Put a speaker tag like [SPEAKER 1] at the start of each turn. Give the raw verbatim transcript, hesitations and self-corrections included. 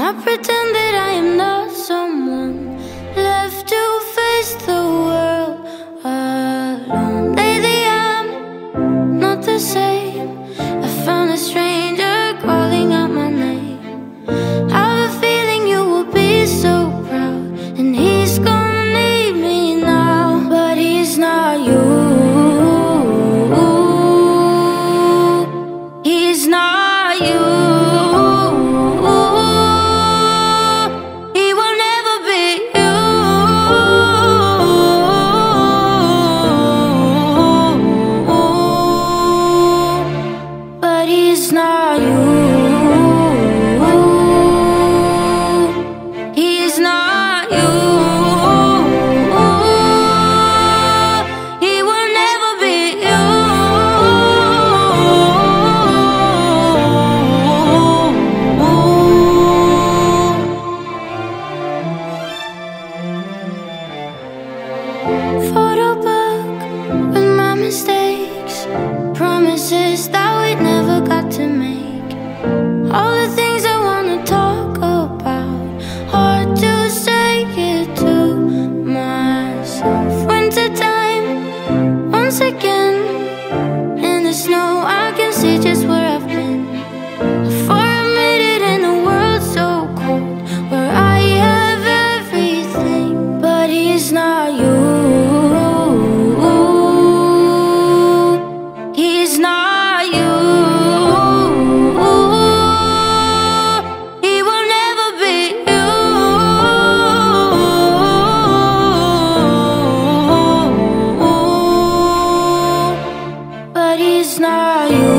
[SPEAKER 1] I pretend that I am not someone left to face the world alone. Lately I'm not the same. I found a stranger calling out my name. I have a feeling you will be so proud, and he's gonna need me now, but he's not you. He's not you. He will never be you. But he's not you. He's not you. He will never be you. Photo book with my mistakes, promises that we never got to make. All the things I wanna talk about, hard to say it to myself. Wintertime, once again, in the snow I can see just where I've been. For a minute in a world so cold, where I have everything, but he's not you. He's not you. He will never be you. But he's not you.